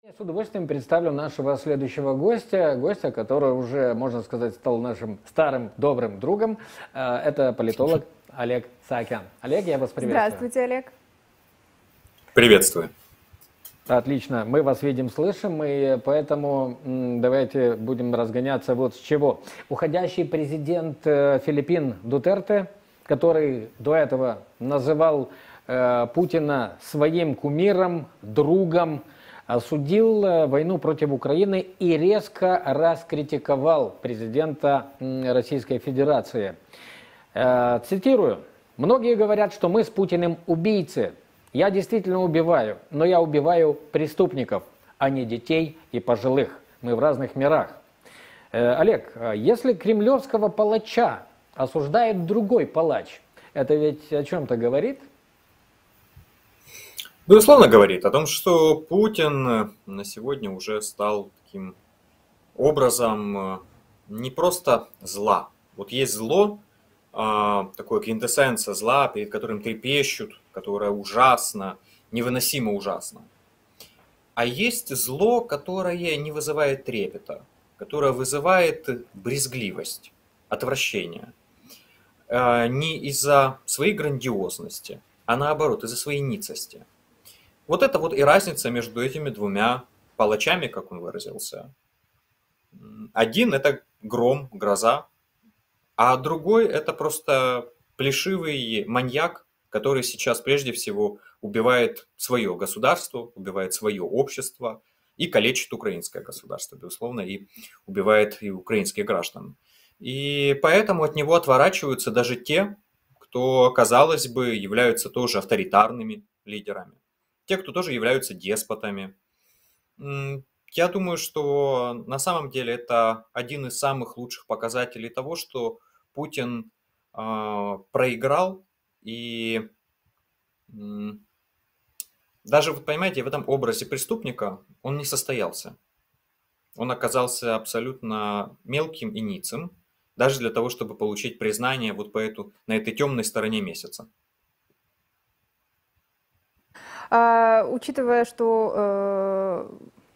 С удовольствием представлю нашего следующего гостя, который уже, можно сказать, стал нашим старым добрым другом. Это политолог Олег Саакян. Олег, я вас приветствую. Здравствуйте, Олег. Приветствую. Отлично, мы вас видим, слышим, и поэтому давайте будем разгоняться вот с чего. Уходящий президент Филиппин Дутерте, который до этого называл Путина своим кумиром, другом, осудил войну против Украины и резко раскритиковал президента Российской Федерации. Цитирую. «Многие говорят, что мы с Путиным убийцы. Я действительно убиваю, но я убиваю преступников, а не детей и пожилых. Мы в разных мирах». Олег, если кремлевского палача осуждает другой палач, это ведь о чем-то говорит? Безусловно, говорит о том, что Путин на сегодня уже стал таким образом не просто зла. Вот есть зло, такое квинтэссенция зла, перед которым трепещут, которое ужасно, невыносимо ужасно. А есть зло, которое не вызывает трепета, которое вызывает брезгливость, отвращение. Не из-за своей грандиозности, а наоборот, из-за своей ницости. Вот это вот и разница между этими двумя палачами, как он выразился. Один – это гром, гроза, а другой – это просто плешивый маньяк, который сейчас прежде всего убивает свое государство, убивает свое общество и калечит украинское государство, безусловно, и убивает и украинских граждан. И поэтому от него отворачиваются даже те, кто, казалось бы, являются тоже авторитарными лидерами. Те, кто тоже являются деспотами. Я думаю, что на самом деле это один из самых лучших показателей того, что Путин проиграл. И даже, вот понимаете, в этом образе преступника он не состоялся. Он оказался абсолютно мелким и ницым, даже для того, чтобы получить признание вот на этой темной стороне месяца. Учитывая, что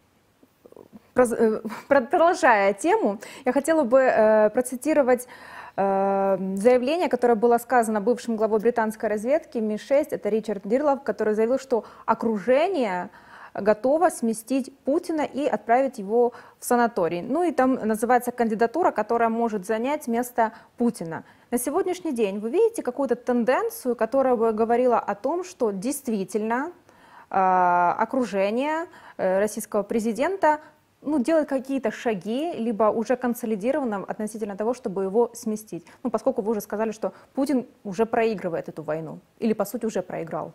продолжая тему, я хотела бы процитировать заявление, которое было сказано бывшим главой британской разведки Ми-6, это Ричард Дирлов, который заявил, что окружение готово сместить Путина и отправить его в санаторий. Ну и там называется кандидатура, которая может занять место Путина. На сегодняшний день вы видите какую-то тенденцию, которая бы говорила о том, что действительно окружение российского президента делает какие-то шаги, либо уже консолидировано относительно того, чтобы его сместить. Поскольку вы уже сказали, что Путин уже проигрывает эту войну, или по сути уже проиграл.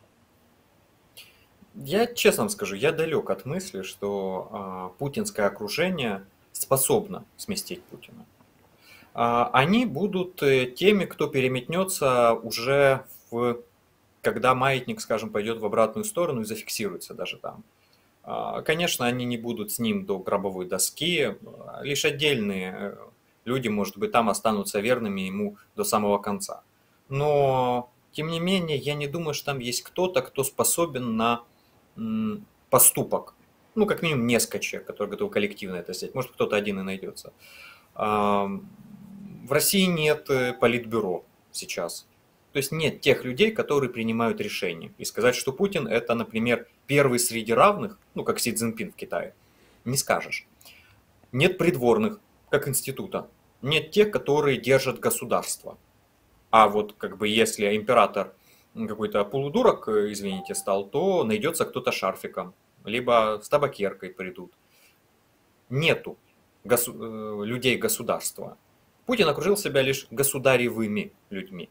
Я честно вам скажу, я далек от мысли, что путинское окружение способно сместить Путина. Они будут теми, кто переметнется уже когда маятник, скажем, пойдет в обратную сторону и зафиксируется даже там. Конечно, они не будут с ним до гробовой доски, лишь отдельные люди, может быть, там останутся верными ему до самого конца. Но, тем не менее, я не думаю, что там есть кто-то, кто способен на поступок. Как минимум несколько человек, которые готовы коллективно это сделать. Может, кто-то один и найдется. В России нет политбюро сейчас. То есть нет тех людей, которые принимают решения. И сказать, что Путин это, например, первый среди равных, как Си Цзиньпин в Китае, не скажешь. Нет придворных, как института. Нет тех, которые держат государство. А вот если император какой-то полудурок, извините, стал, то найдется кто-то шарфиком, либо с табакеркой придут. Нету людей государства. Путин окружил себя лишь государевыми людьми.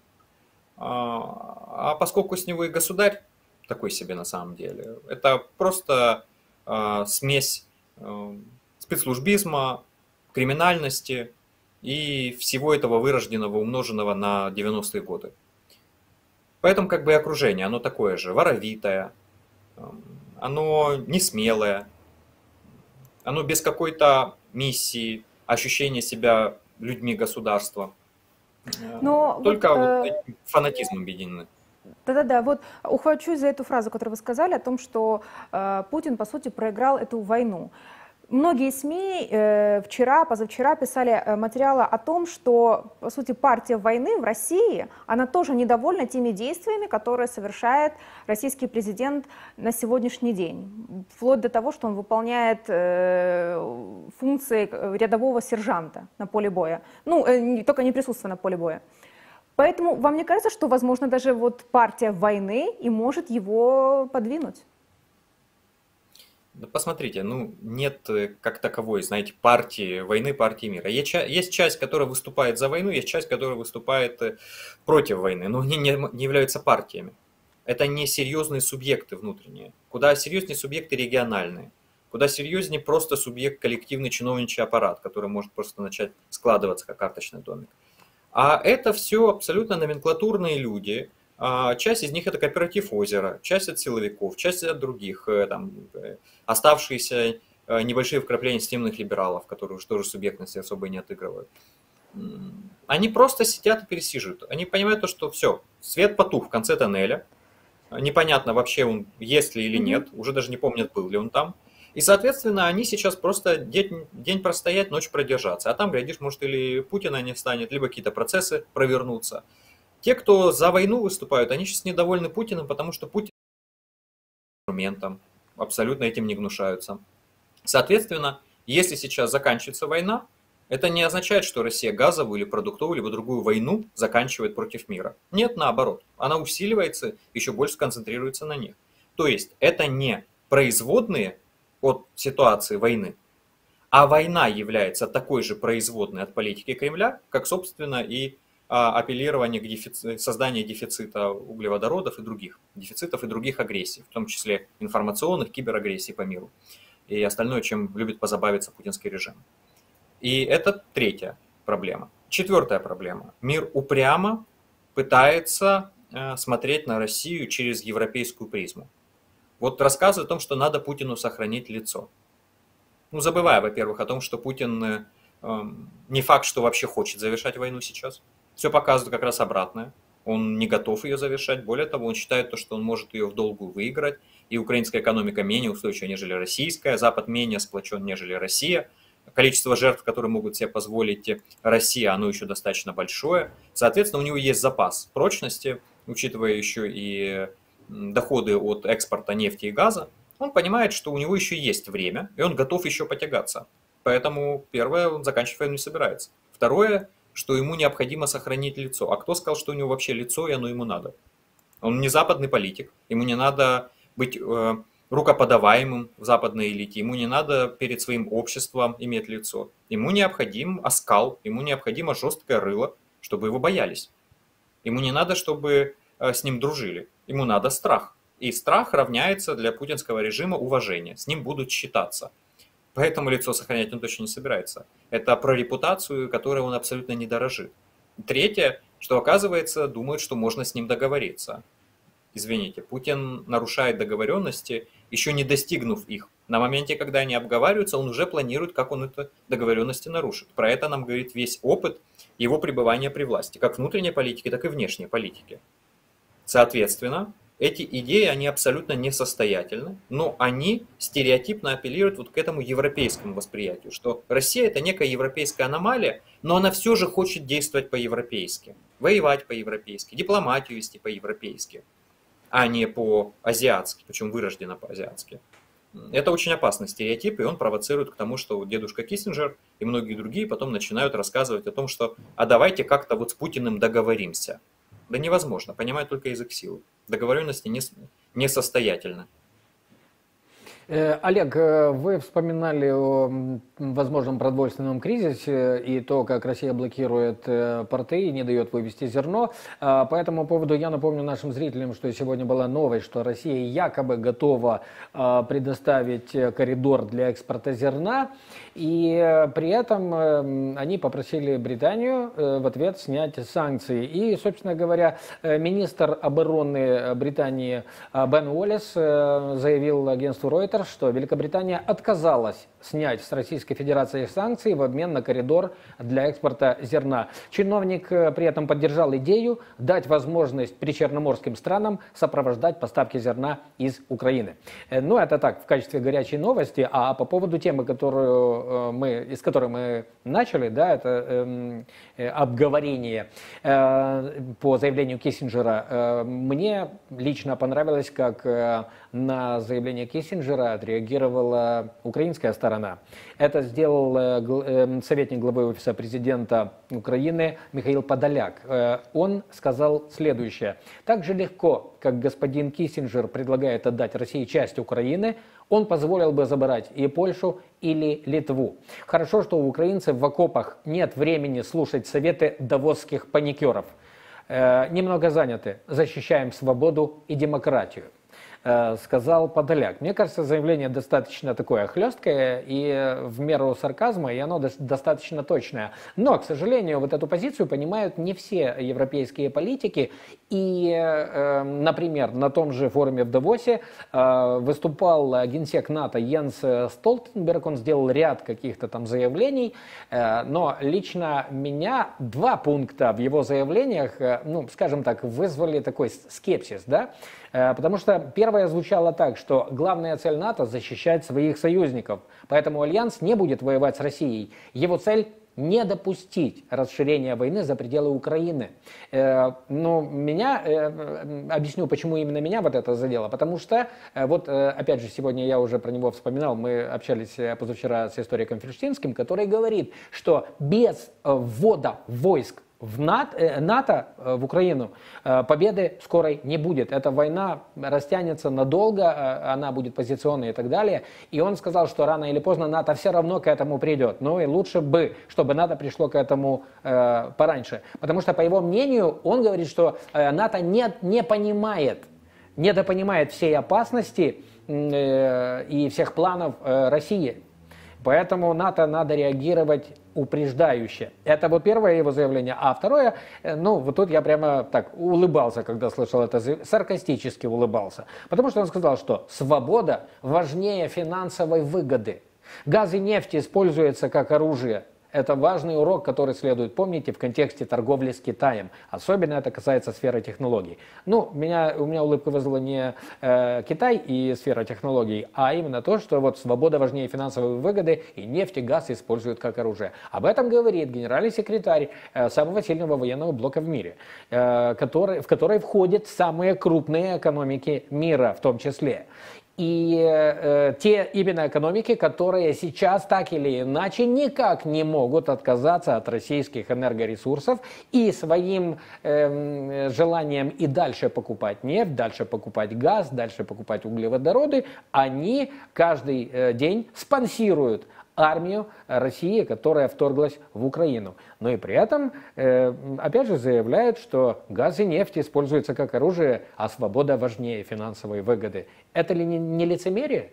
А поскольку с него и государь такой себе на самом деле, это просто смесь спецслужбизма, криминальности и всего этого вырожденного, умноженного на 90-е годы. Поэтому и окружение, оно такое же, воровитое, оно не смелое, оно без какой-то миссии, ощущения себя людьми государства. Только фанатизм объединены. Да-да-да, вот ухвачусь за эту фразу, которую вы сказали, о том, что Путин, по сути, проиграл эту войну. Многие СМИ вчера, позавчера писали материалы о том, что, по сути, партия войны в России, она тоже недовольна теми действиями, которые совершает российский президент на сегодняшний день, вплоть до того, что он выполняет функции рядового сержанта на поле боя, ну, только не присутствуя на поле боя. Поэтому вам не кажется, что, возможно, даже вот партия войны и может его подвинуть? Да посмотрите, ну нет как таковой, знаете, партии войны, партии мира. Есть часть, которая выступает за войну, есть часть, которая выступает против войны, но они не являются партиями. Это не серьезные субъекты внутренние. Куда серьезнее субъекты региональные. Куда серьезнее просто субъект коллективный чиновничий аппарат, который может просто начать складываться как карточный домик. А это все абсолютно номенклатурные люди. Часть из них это кооператив «Озеро», часть от силовиков, часть от других, там, оставшиеся небольшие вкрапления системных либералов, которые уже тоже субъектности особо не отыгрывают. Они просто сидят и пересиживают. Они понимают то, что все, свет потух в конце тоннеля. Непонятно вообще он есть ли или нет, уже даже не помнят, был ли он там. И, соответственно, они сейчас просто день простоять, ночь продержаться. А там, глядишь, может, или Путина не станет, либо какие-то процессы провернутся. Те, кто за войну выступают, они сейчас недовольны Путиным, потому что Путин инструментом абсолютно этим не гнушаются. Соответственно, если сейчас заканчивается война, это не означает, что Россия газовую или продуктовую, либо другую войну заканчивает против мира. Нет, наоборот. Она усиливается, еще больше сконцентрируется на них. То есть это не производные от ситуации войны, а война является такой же производной от политики Кремля, как, собственно, и апеллирование к созданию дефицита углеводородов и других дефицитов и других агрессий, в том числе информационных, киберагрессий по миру и остальное, чем любит позабавиться путинский режим. И это третья проблема. Четвертая проблема. Мир упрямо пытается смотреть на Россию через европейскую призму. Вот рассказывает о том, что надо Путину сохранить лицо. Ну, забывая, во-первых, о том, что Путин не факт, что вообще хочет завершать войну сейчас. Все показывает как раз обратное. Он не готов ее завершать. Более того, он считает, что он может ее в долгую выиграть. И украинская экономика менее устойчива, нежели российская. Запад менее сплочен, нежели Россия. Количество жертв, которые могут себе позволить Россия, оно еще достаточно большое. Соответственно, у него есть запас прочности, учитывая еще и доходы от экспорта нефти и газа. Он понимает, что у него еще есть время, и он готов еще потягаться. Поэтому, первое, он заканчивать войну не собирается. Второе, что ему необходимо сохранить лицо. А кто сказал, что у него вообще лицо, и оно ему надо? Он не западный политик, ему не надо быть рукоподаваемым в западной элите, ему не надо перед своим обществом иметь лицо. Ему необходим оскал, ему необходимо жесткое рыло, чтобы его боялись. Ему не надо, чтобы с ним дружили, ему надо страх. И страх равняется для путинского режима уважение, с ним будут считаться. Поэтому лицо сохранять он точно не собирается. Это про репутацию, которой он абсолютно не дорожит. Третье, что оказывается, думает, что можно с ним договориться. Извините, Путин нарушает договоренности, еще не достигнув их. На моменте, когда они обговариваются, он уже планирует, как он эти договоренности нарушит. Про это нам говорит весь опыт его пребывания при власти, как внутренней политики, так и внешней политики. Соответственно, эти идеи, они абсолютно несостоятельны, но они стереотипно апеллируют вот к этому европейскому восприятию, что Россия это некая европейская аномалия, но она все же хочет действовать по-европейски, воевать по-европейски, дипломатию вести по-европейски, а не по-азиатски, причем вырожденно по-азиатски. Это очень опасный стереотип, и он провоцирует к тому, что дедушка Киссинджер и многие другие потом начинают рассказывать о том, что а давайте как-то вот с Путиным договоримся. Да невозможно, понимает только язык силы. Договоренности несостоятельны. Олег, вы вспоминали о возможном продовольственном кризисе и то, как Россия блокирует порты и не дает вывести зерно. По этому поводу я напомню нашим зрителям, что сегодня была новость, что Россия якобы готова предоставить коридор для экспорта зерна. И при этом они попросили Британию в ответ снять санкции. И, собственно говоря, министр обороны Британии Бен Уоллес заявил агентству Reuters, Reuters, что Великобритания отказалась снять с Российской Федерации санкции в обмен на коридор для экспорта зерна. Чиновник при этом поддержал идею дать возможность причерноморским странам сопровождать поставки зерна из Украины. Ну, это так, в качестве горячей новости. А по поводу темы, с которой мы начали, да, это обговорение по заявлению Киссинджера, мне лично понравилось, как на заявление Киссинджера отреагировала украинская сторона. Это сделал советник главы Офиса президента Украины Михаил Подоляк. Он сказал следующее. Так же легко, как господин Киссинджер предлагает отдать России часть Украины, он позволил бы забрать и Польшу, или Литву. Хорошо, что у украинцев в окопах нет времени слушать советы давосских паникеров. Немного заняты, защищаем свободу и демократию, сказал Подоляк. Мне кажется, заявление достаточно такое хлесткое и в меру сарказма, и оно достаточно точное. Но, к сожалению, вот эту позицию понимают не все европейские политики. И, например, на том же форуме в Давосе выступал генсек НАТО Йенс Столтенберг, он сделал ряд каких-то там заявлений, но лично меня два пункта в его заявлениях, ну, скажем так, вызвали такой скепсис, да? Потому что первое звучало так, что главная цель НАТО – защищать своих союзников, поэтому Альянс не будет воевать с Россией. Его цель – не допустить расширения войны за пределы Украины. Но объясню, почему именно меня вот это задело. Потому что, вот опять же, сегодня я уже про него вспоминал, мы общались позавчера с историком Фельштинским, который говорит, что без ввода войск в НАТО в Украину победы скорой не будет. Эта война растянется надолго, она будет позиционной и так далее. И он сказал, что рано или поздно НАТО все равно к этому придет. Ну и лучше бы, чтобы НАТО пришло к этому пораньше. Потому что, по его мнению, он говорит, что НАТО недопонимает всей опасности и всех планов России. Поэтому НАТО надо реагировать упреждающе. Это вот первое его заявление. А второе, ну вот тут я прямо так улыбался, когда слышал это, саркастически улыбался. Потому что он сказал, что свобода важнее финансовой выгоды. Газ и нефть используются как оружие. Это важный урок, который следует помнить и в контексте торговли с Китаем. Особенно это касается сферы технологий. Ну, у меня улыбка вызвала не Китай и сфера технологий, а именно то, что вот свобода важнее финансовой выгоды, и нефть и газ используют как оружие. Об этом говорит генеральный секретарь самого сильного военного блока в мире, в который входят самые крупные экономики мира в том числе. И те именно экономики, которые сейчас так или иначе никак не могут отказаться от российских энергоресурсов и своим желанием и дальше покупать нефть, дальше покупать газ, дальше покупать углеводороды, они каждый день спонсируют армию России, которая вторглась в Украину. Но и при этом, опять же, заявляют, что газ и нефть используются как оружие, а свобода важнее финансовой выгоды. Это ли не лицемерие?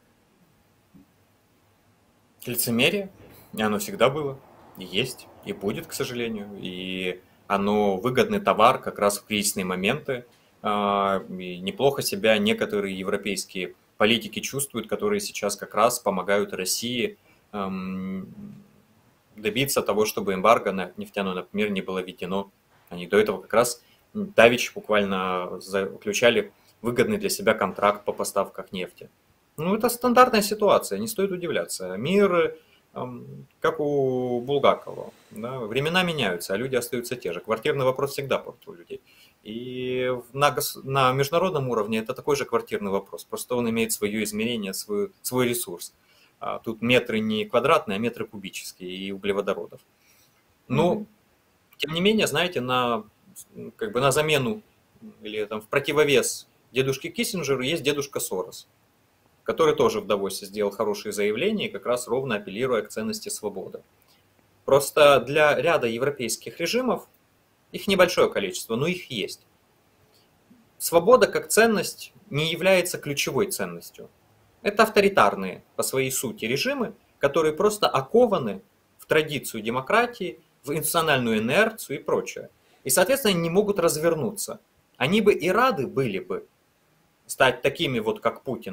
Лицемерие, и оно всегда было, и есть, и будет, к сожалению. И оно выгодный товар как раз в кризисные моменты. И неплохо себя некоторые европейские политики чувствуют, которые сейчас как раз помогают России добиться того, чтобы эмбарго на нефтяное, например, не было введено. Они до этого как раз давеча буквально заключали выгодный для себя контракт по поставкам нефти. Ну, это стандартная ситуация, не стоит удивляться. Мир, как у Булгакова, да, времена меняются, а люди остаются те же. Квартирный вопрос всегда портит у людей. И на международном уровне это такой же квартирный вопрос, просто он имеет свое измерение, свой ресурс. Тут метры не квадратные, а метры кубические и углеводородов. Но, тем не менее, знаете, на замену или там, в противовес дедушке Киссинджеру есть дедушка Сорос, который тоже в Давосе сделал хорошие заявления, как раз ровно апеллируя к ценности свободы. Просто для ряда европейских режимов, их небольшое количество, но их есть. Свобода как ценность не является ключевой ценностью. Это авторитарные по своей сути режимы, которые просто окованы в традицию демократии, в институциональную инерцию и прочее. И, соответственно, не могут развернуться. Они бы и рады были бы стать такими вот, как Путин,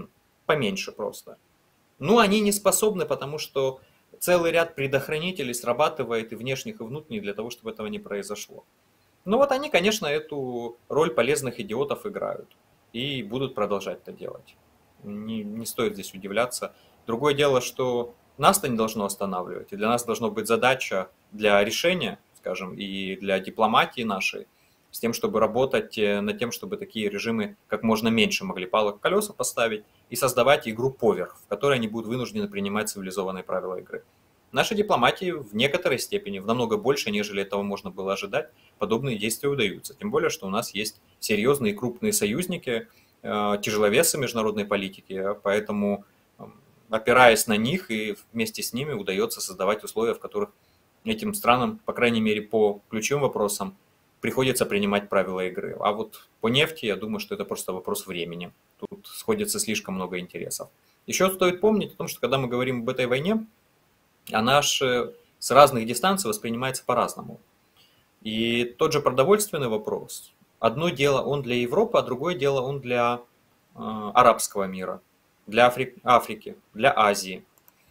поменьше просто. Ну, они не способны, потому что целый ряд предохранителей срабатывает и внешних, и внутренних для того, чтобы этого не произошло. Ну вот они, конечно, эту роль полезных идиотов играют и будут продолжать это делать. Не стоит здесь удивляться. Другое дело, что нас это не должно останавливать, и для нас должна быть задача для решения, скажем, и для дипломатии нашей, с тем, чтобы работать над тем, чтобы такие режимы как можно меньше могли палок в колеса поставить и создавать игру поверх, в которой они будут вынуждены принимать цивилизованные правила игры. Нашей дипломатии в некоторой степени, в намного больше, нежели этого можно было ожидать, подобные действия удаются. Тем более, что у нас есть серьезные и крупные союзники, тяжеловесы международной политики, поэтому, опираясь на них и вместе с ними, удается создавать условия, в которых этим странам, по крайней мере, по ключевым вопросам, приходится принимать правила игры. А вот по нефти, я думаю, что это просто вопрос времени. Тут сходится слишком много интересов. Еще стоит помнить о том, что когда мы говорим об этой войне, она же с разных дистанций воспринимается по-разному. И тот же продовольственный вопрос. Одно дело он для Европы, а другое дело он для арабского мира, для Африки, для Азии.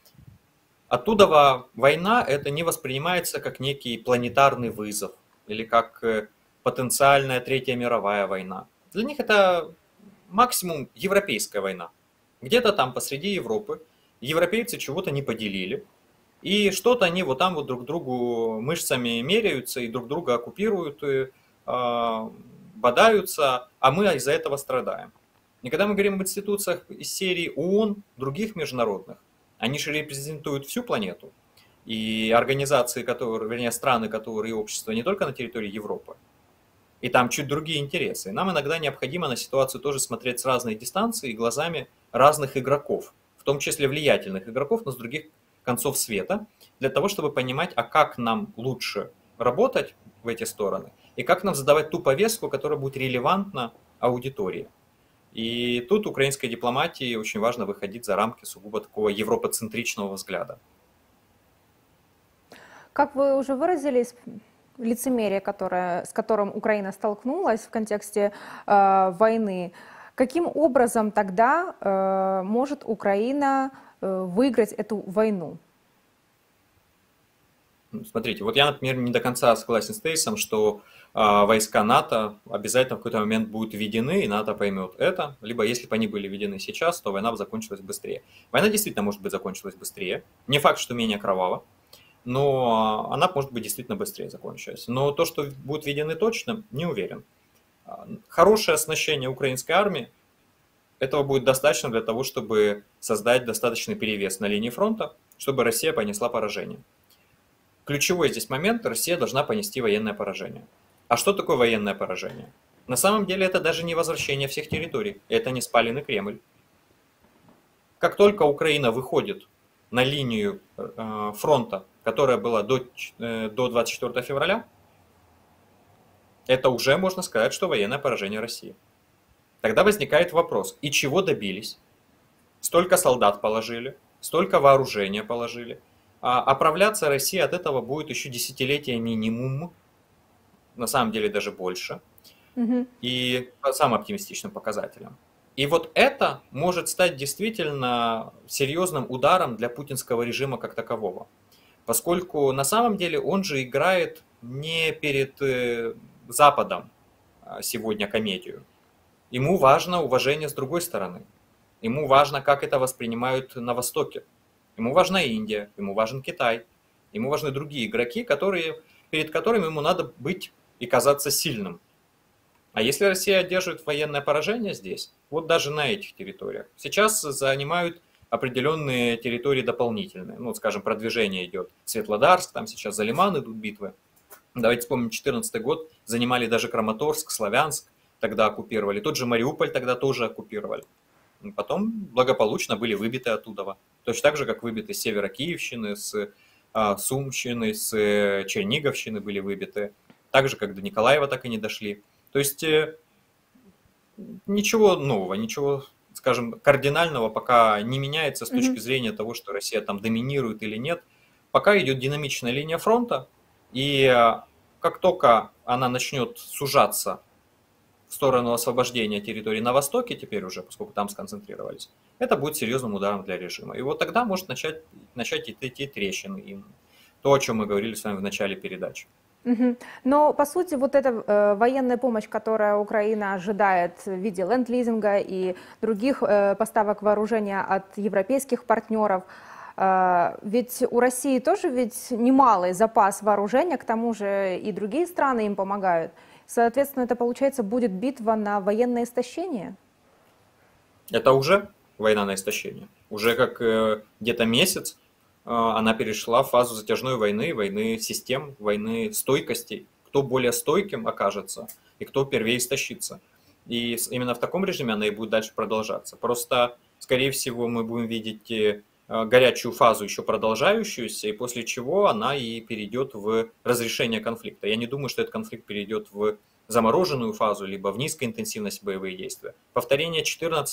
Оттуда война это не воспринимается как некий планетарный вызов или как потенциальная Третья мировая война. Для них это максимум европейская война. Где-то там посреди Европы европейцы чего-то не поделили, и что-то они вот там вот друг другу мышцами меряются и друг друга оккупируют, и, бодаются, а мы из-за этого страдаем. И когда мы говорим об институциях из серии ООН, других международных, они же репрезентуют всю планету. И организации, которые, вернее, страны, которые и общества не только на территории Европы. И там чуть другие интересы. И нам иногда необходимо на ситуацию тоже смотреть с разной дистанции и глазами разных игроков, в том числе влиятельных игроков, но с других концов света, для того, чтобы понимать, а как нам лучше работать в эти стороны, и как нам задавать ту повестку, которая будет релевантна аудитории. И тут украинской дипломатии очень важно выходить за рамки сугубо такого европоцентричного взгляда. Как вы уже выразились, лицемерие, с которым Украина столкнулась в контексте войны, каким образом тогда может Украина выиграть эту войну? Смотрите, вот я, например, не до конца согласен с тезисом, что войска НАТО обязательно в какой-то момент будут введены, и НАТО поймет это. Либо если бы они были введены сейчас, то война бы закончилась быстрее. Война действительно может быть закончилась быстрее. Не факт, что менее кроваво, но она может быть действительно быстрее закончилась. Но то, что будут введены точно, не уверен. Хорошее оснащение украинской армии, этого будет достаточно для того, чтобы создать достаточный перевес на линии фронта, чтобы Россия понесла поражение. Ключевой здесь момент – Россия должна понести военное поражение. А что такое военное поражение? На самом деле это даже не возвращение всех территорий, это не спаленный Кремль. Как только Украина выходит на линию фронта, которая была до 24 февраля, это уже можно сказать, что военное поражение России. Тогда возникает вопрос, и чего добились? Столько солдат положили, столько вооружения положили. А оправляться Россия от этого будет еще десятилетия минимум, на самом деле даже больше, и по самым оптимистичным показателям. И вот это может стать действительно серьезным ударом для путинского режима как такового. Поскольку на самом деле он же играет не перед Западом сегодня комедию. Ему важно уважение с другой стороны. Ему важно, как это воспринимают на Востоке. Ему важна Индия, ему важен Китай, ему важны другие игроки, перед которыми ему надо быть и казаться сильным. А если Россия одерживает военное поражение здесь, вот даже на этих территориях, сейчас занимают определенные территории дополнительные. Ну, скажем, продвижение идет. Светлодарск, там сейчас за Лиман идут битвы. Давайте вспомним 2014 год, занимали даже Краматорск, Славянск, тогда оккупировали. Тот же Мариуполь тогда тоже оккупировали. Потом благополучно были выбиты оттуда. Точно так же, как выбиты с севера Киевщины, с Сумщины, с Черниговщины были выбиты. Так же, как до Николаева так и не дошли. То есть ничего нового, ничего, скажем, кардинального пока не меняется с точки зрения того, что Россия там доминирует или нет. Пока идет динамичная линия фронта, и как только она начнет сужаться в сторону освобождения территорий на Востоке теперь уже, поскольку там сконцентрировались, это будет серьезным ударом для режима. И вот тогда может начать идти трещины. И то, о чем мы говорили с вами в начале передачи. Мгм. Но, по сути, вот эта военная помощь, которая Украина ожидает в виде ленд-лизинга и других поставок вооружения от европейских партнеров, ведь у России тоже ведь немалый запас вооружения, к тому же и другие страны им помогают. Соответственно, это, получается, будет битва на военное истощение? Это уже война на истощение. Уже как где-то месяц она перешла в фазу затяжной войны, войны систем, войны стойкостей. Кто более стойким окажется и кто первее истощится. И именно в таком режиме она и будет дальше продолжаться. Просто, скорее всего, мы будем видеть горячую фазу, еще продолжающуюся, и после чего она и перейдет в разрешение конфликта. Я не думаю, что этот конфликт перейдет в замороженную фазу, либо в низкой интенсивности боевые действия. Повторения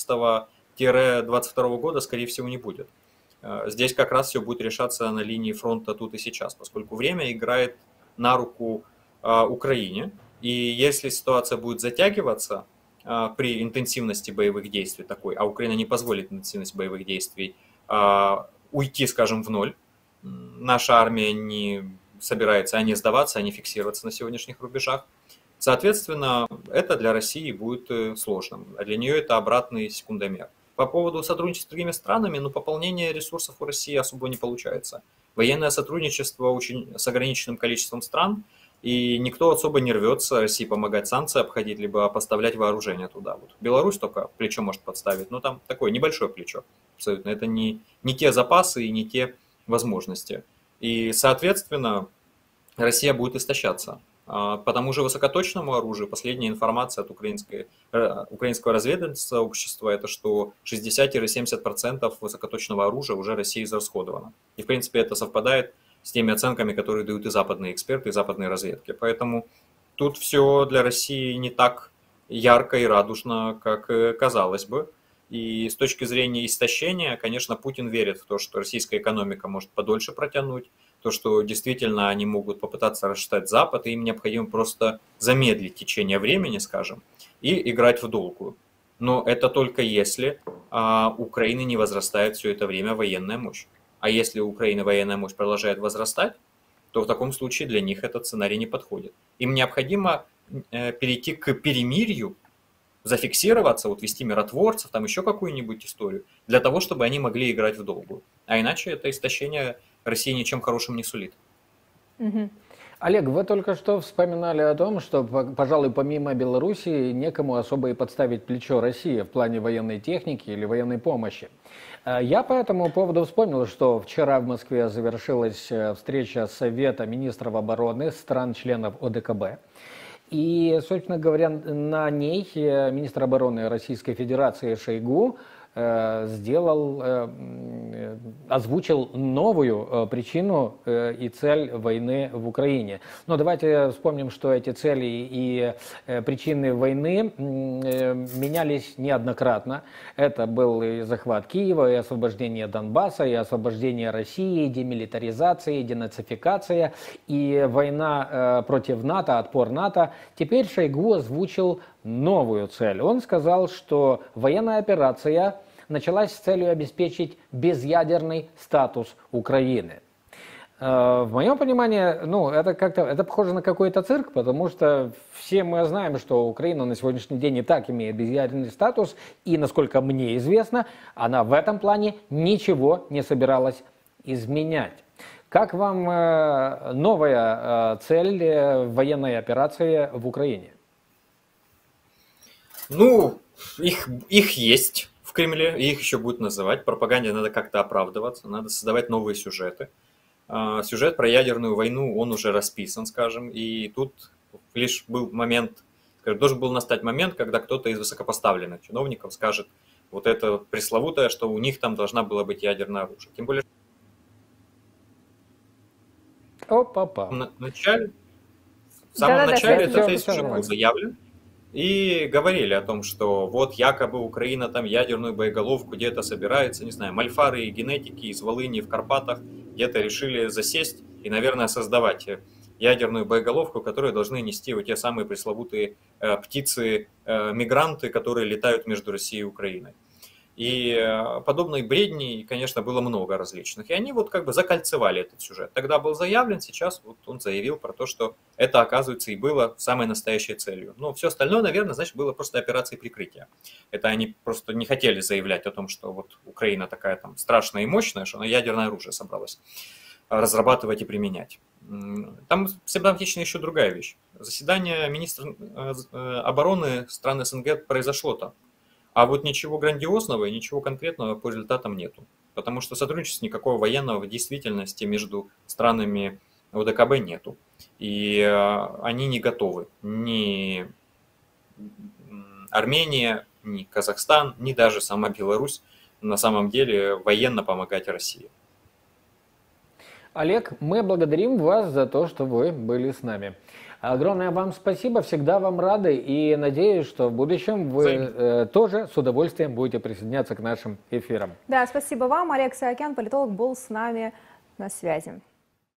14-22 года, скорее всего, не будет. Здесь как раз все будет решаться на линии фронта тут и сейчас, поскольку время играет на руку Украине. И если ситуация будет затягиваться при интенсивности боевых действий такой, а Украина не позволит интенсивность боевых действий уйти, скажем, в ноль, наша армия не собирается не сдаваться, а не фиксироваться на сегодняшних рубежах. Соответственно, это для России будет сложным, а для нее это обратный секундомер. По поводу сотрудничества с другими странами, пополнение ресурсов у России особо не получается. Военное сотрудничество очень с ограниченным количеством стран, и никто особо не рвется России помогать санкции обходить, либо поставлять вооружение туда. Вот Беларусь только плечо может подставить, но там такое небольшое плечо. Абсолютно. Это не те запасы и не те возможности. И, соответственно, Россия будет истощаться. По тому же высокоточному оружию последняя информация от украинского разведывательного общества, это что 60-70% высокоточного оружия уже России израсходовано. И в принципе это совпадает с теми оценками, которые дают и западные эксперты, и западные разведки. Поэтому тут все для России не так ярко и радужно, как казалось бы. И с точки зрения истощения, конечно, Путин верит в то, что российская экономика может подольше протянуть, то, что действительно они могут попытаться рассчитать Запад, и им необходимо просто замедлить течение времени, скажем, и играть в долгую. Но это только если у Украины не возрастает все это время военная мощь. А если у Украины военная мощь продолжает возрастать, то в таком случае для них этот сценарий не подходит. Им необходимо перейти к перемирию, зафиксироваться, вот вести миротворцев, там еще какую-нибудь историю, для того, чтобы они могли играть в долгую. А иначе это истощение России ничем хорошим не сулит. Олег, вы только что вспоминали о том, что, пожалуй, помимо Белоруссии, некому особо и подставить плечо России в плане военной техники или военной помощи. Я по этому поводу вспомнил, что вчера в Москве завершилась встреча Совета министров обороны стран-членов ОДКБ. И, собственно говоря, на ней министр обороны Российской Федерации Шойгу озвучил новую причину и цель войны в Украине. Но давайте вспомним, что эти цели и причины войны менялись неоднократно. Это был и захват Киева, и освобождение Донбасса, и освобождение России, и демилитаризация, и денацификация, и война против НАТО, отпор НАТО. Теперь Шойгу озвучил новую цель. Он сказал, что военная операция началась с целью обеспечить безъядерный статус Украины. В моем понимании, это похоже на какой-то цирк, потому что все мы знаем, что Украина на сегодняшний день и так имеет безъядерный статус, и, насколько мне известно, она в этом плане ничего не собиралась изменять. Как вам новая цель военной операции в Украине? Их есть в Кремле, и их еще будут называть. Пропаганде надо как-то оправдываться, надо создавать новые сюжеты. Сюжет про ядерную войну, он уже расписан, скажем, и тут лишь должен был настать момент, когда кто-то из высокопоставленных чиновников скажет вот это пресловутое, что у них там должна была быть ядерное оружие. Тем более, в самом начале этот тезис уже был заявлен. И говорили о том, что вот якобы Украина там ядерную боеголовку где-то собирается, не знаю, мальфары и генетики из Волыни в Карпатах где-то решили засесть и, наверное, создавать ядерную боеголовку, которую должны нести вот те самые пресловутые птицы-мигранты, которые летают между Россией и Украиной. И подобной бредни, конечно, было много различных. И они вот как бы закольцевали этот сюжет. Тогда был заявлен, сейчас вот он заявил про то, что это, оказывается, и было самой настоящей целью. Ну, все остальное, наверное, значит, было просто операцией прикрытия. Это они просто не хотели заявлять о том, что вот Украина такая там страшная и мощная, что она ядерное оружие собралась разрабатывать и применять. Там симптоматична еще другая вещь. Заседание министра обороны стран СНГ произошло-то. А вот ничего грандиозного и ничего конкретного по результатам нету. Потому что сотрудничества никакого военного в действительности между странами ОДКБ нету. И они не готовы. Ни Армения, ни Казахстан, ни даже сама Беларусь на самом деле военно помогать России. Олег, мы благодарим вас за то, что вы были с нами. Огромное вам спасибо, всегда вам рады и надеюсь, что в будущем вы тоже с удовольствием будете присоединяться к нашим эфирам. Да, спасибо вам. Олег Саакян, политолог, был с нами на связи.